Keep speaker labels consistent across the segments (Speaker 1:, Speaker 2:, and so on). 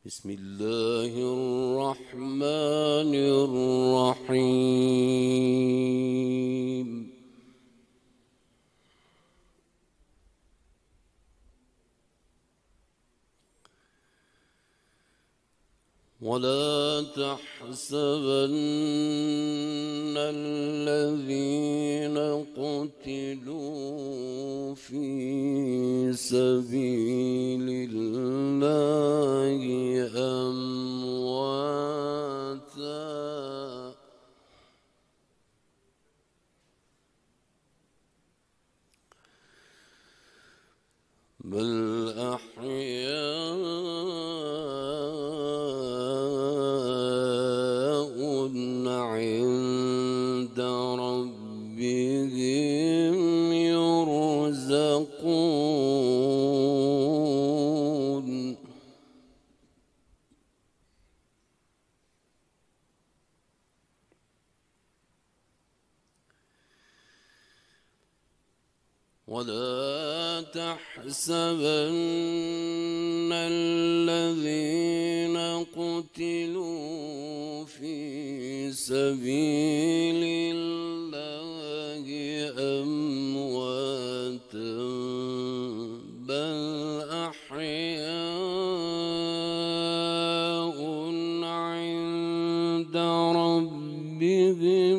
Speaker 1: بسم الله الرحمن الرحيم. ولا تحسبن الذين قتلوا في سبيل الله أمواتا بل أحياء عند ربهم يرزقون ولا تحسبن الذين قتلوا في سبيل الله أمواتا بل أحياء عند ربهم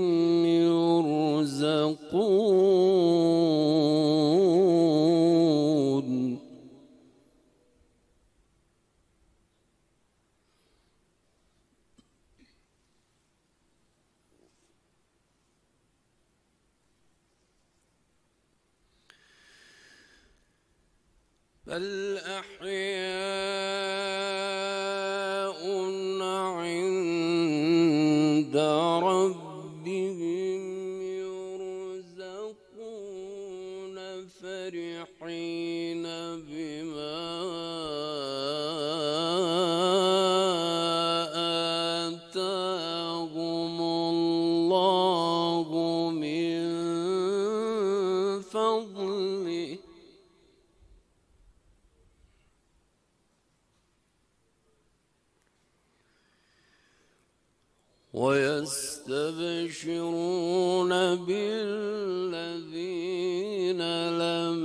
Speaker 1: يرزقون بل أحياء عند ربهم يرزقون فرحين بما آتاهم الله من فضله ويستبشرون بالذين لم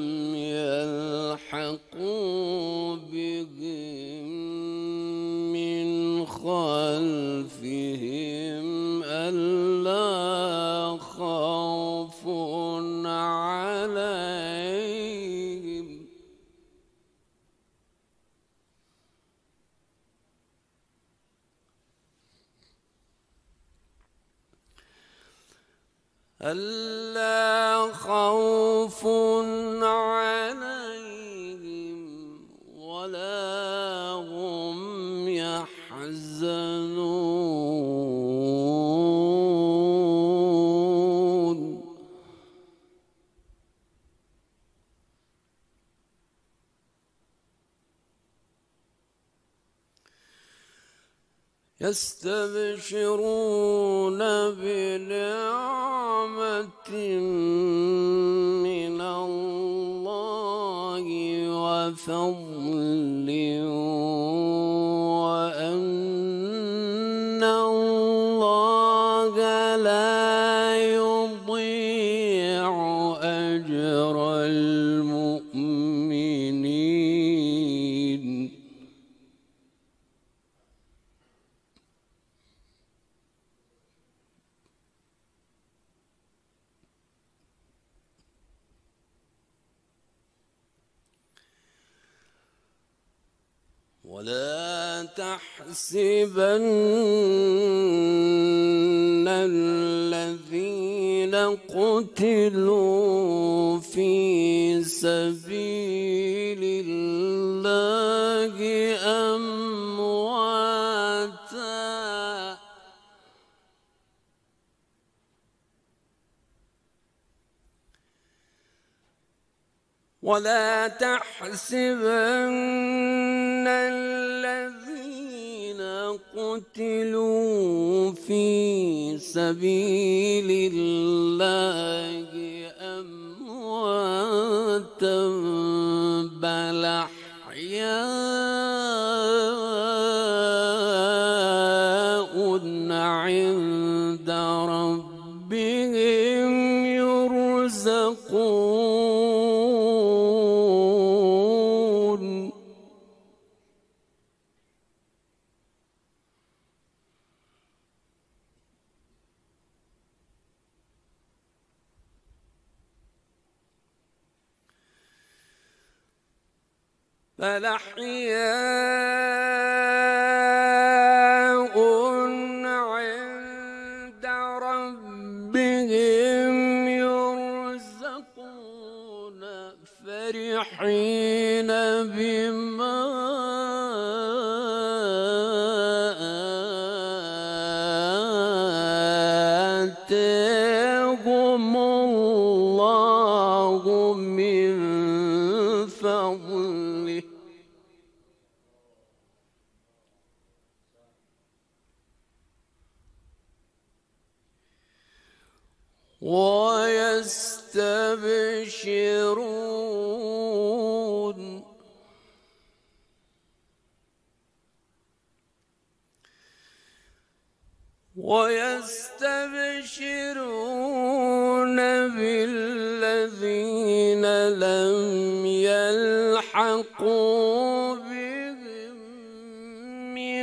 Speaker 1: يلحقوا بهم من خلفهم ألا خوف عليهم ولا هم يحزنون يستبشرون بنعمة من الله وفضل وأن الله لا يضيع أجر المؤمنين ولا تحسبن الذين قتلوا في سبيل الله أمواتا ولا تحسبن الذين قتلوا في سبيل الله أمواتا بل أحياء بل أحياء عند ربهم يرزقون فرحين بما آتاهم الله من فضله ويستبشرون بالذين لم يلحقوا بهم من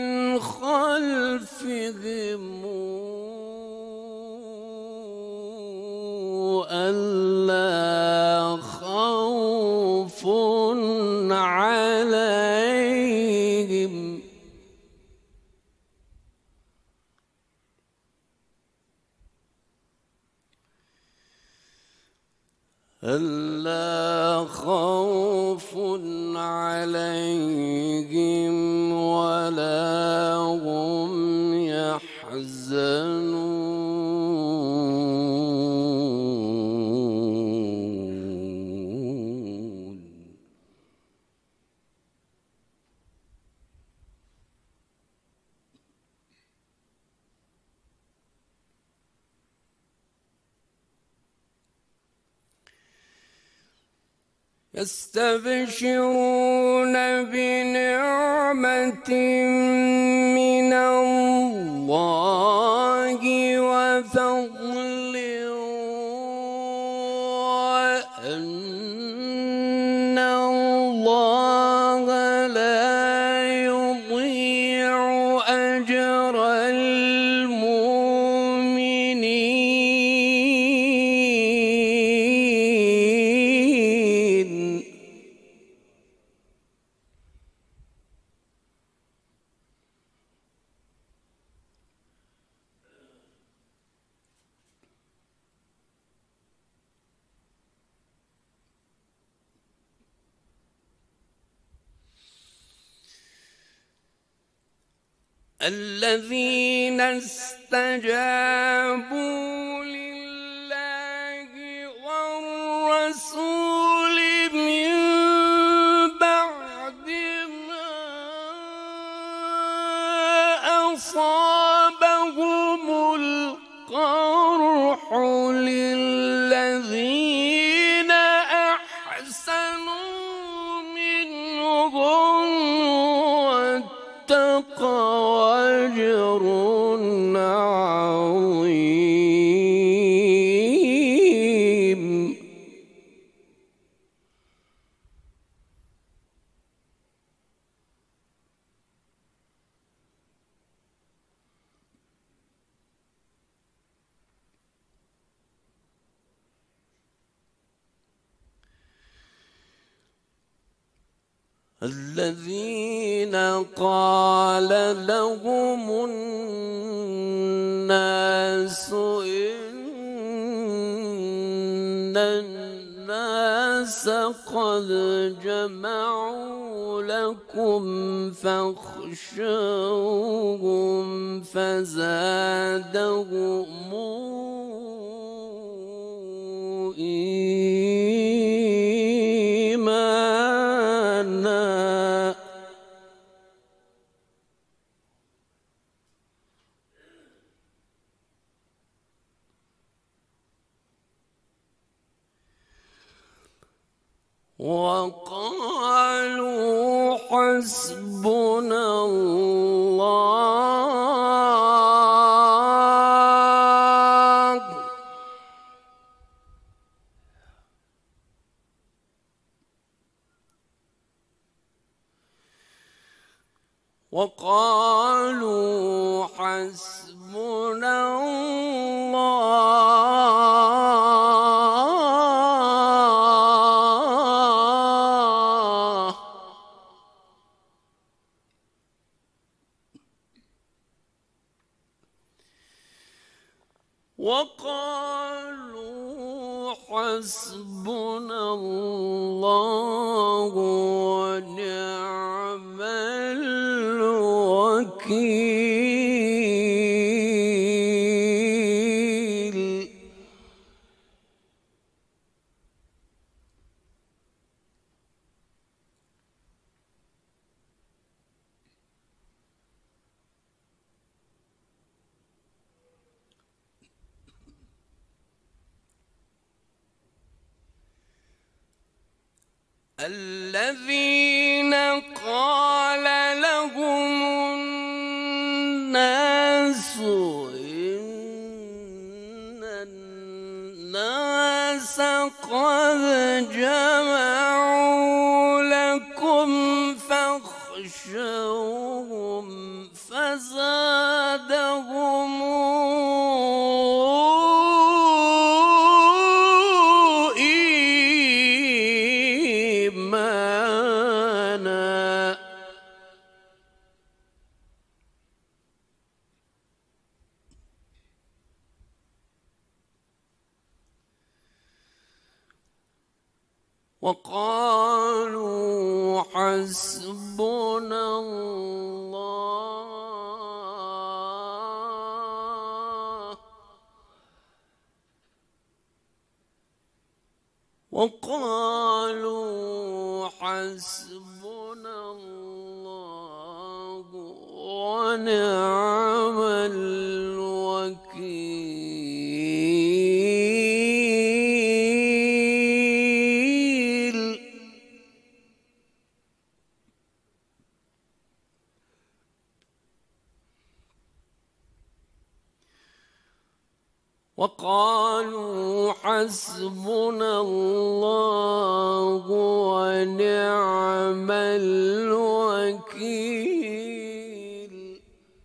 Speaker 1: خلفهم ألا خوف عليهم ولا هم يحزنون يستبشرون بنعمة من الله وفضل وأن الله لا يضيع أجر المؤمنين الذين استجابوا لله والرسول من بعد ما أصابهم القرح للذين أحسنوا منهم واتقوا أجر عظيم الذين قال لهم الناس إن الناس قد جمعوا لكم فاخشوهم فزادهم إيمانا وقالوا حسبنا الله وقالوا حسبنا الله ونعم الوكيل. الذين قال لهم الناس إن الناس قد جمعوا لكم فاخشوهم فزادهم وقالوا حسبنا الله وقالوا حسبنا الله ونعم الوكيل. وقالوا حسبنا الله ونعم الوكيل.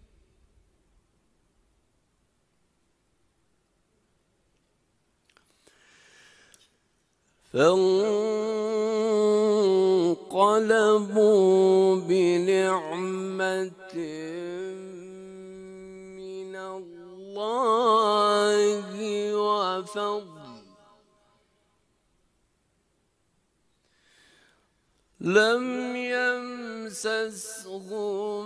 Speaker 1: فانقلبوا بنعمة من الله وفضل لم يمسسهم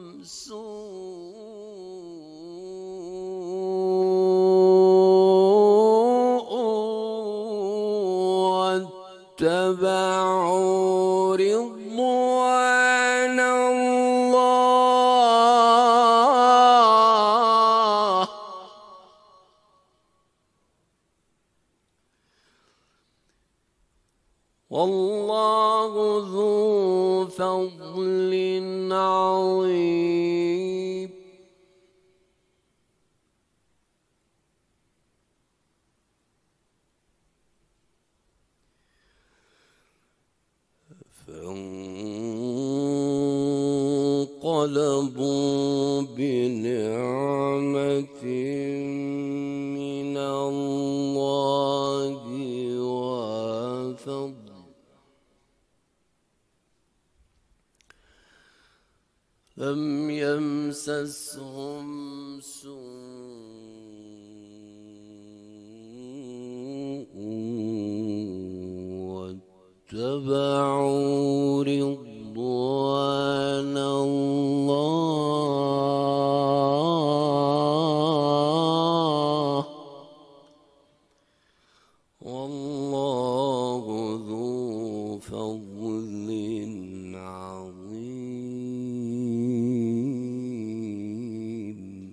Speaker 1: سوء واتبعوا رضوان الله والله ذو فضل عظيم. فانقلبوا بنعمة من الله وفضل لم يمسسهم سوء واتبعوا رضوان الله والله ذو فضل عظيم.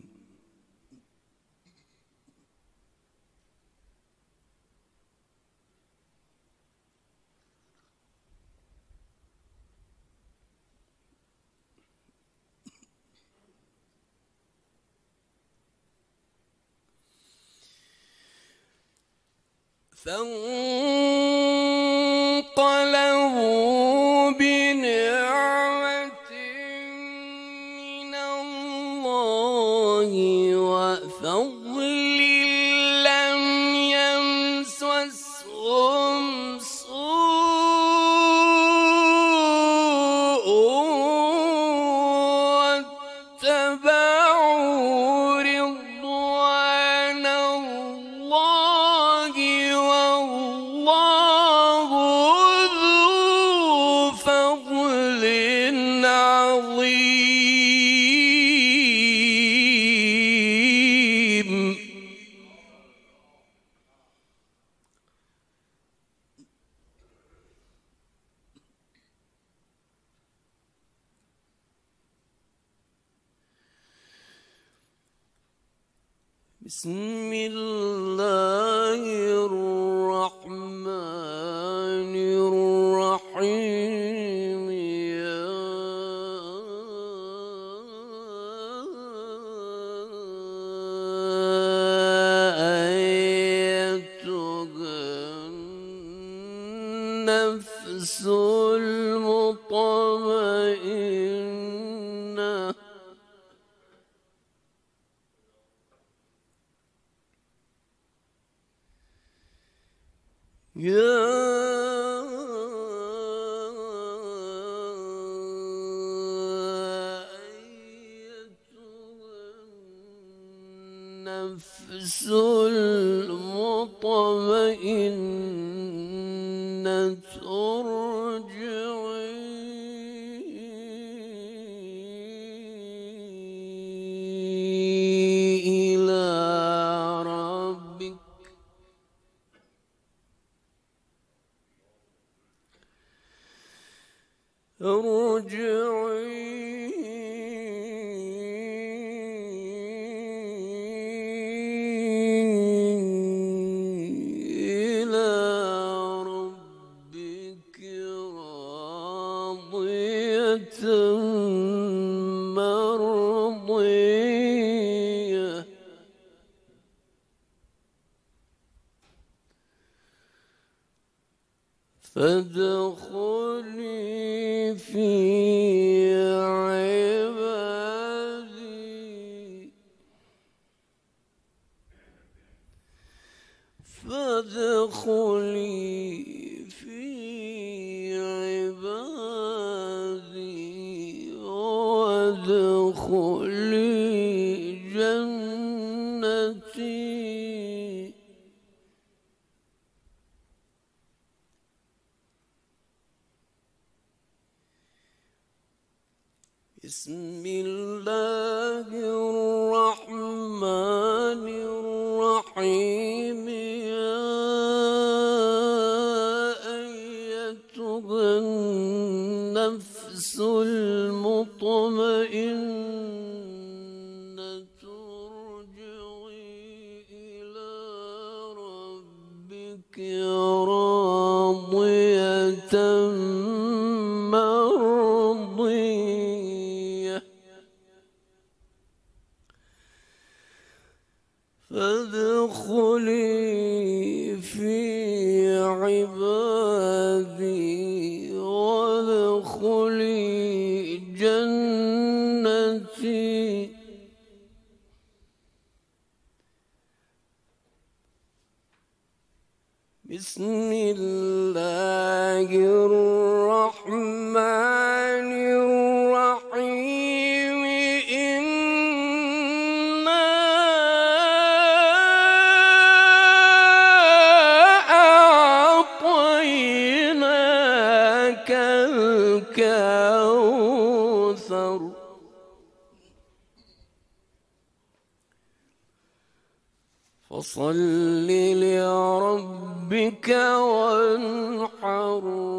Speaker 1: فانقلبوا بنعمة من الله وفضل لم يمسسهم سوء واتبعوا رضوان الله بسم الله الرحمن الرحيم يا أيتها النفس المطمئنة يا أيتها النفس المطمئنة ارجعي إلى ربك إلى ربك راضية مرضية فادخلي في عبادي وادخلي جنتي بسم الله الرحمن الرحيم يا أيتها النفس المطمئنة ارجعي إلى ربك راضية مرضية فادخلي في عبادي وادخلي جنتي بسم الله الرحمن الرحيم إنا أعطيناك الكوثر فصل لربك وانحر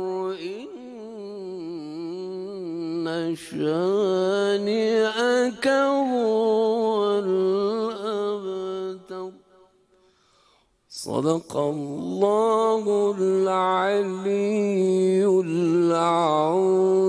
Speaker 1: إن شانئك هو الأبتر صدق الله العلي العظيم.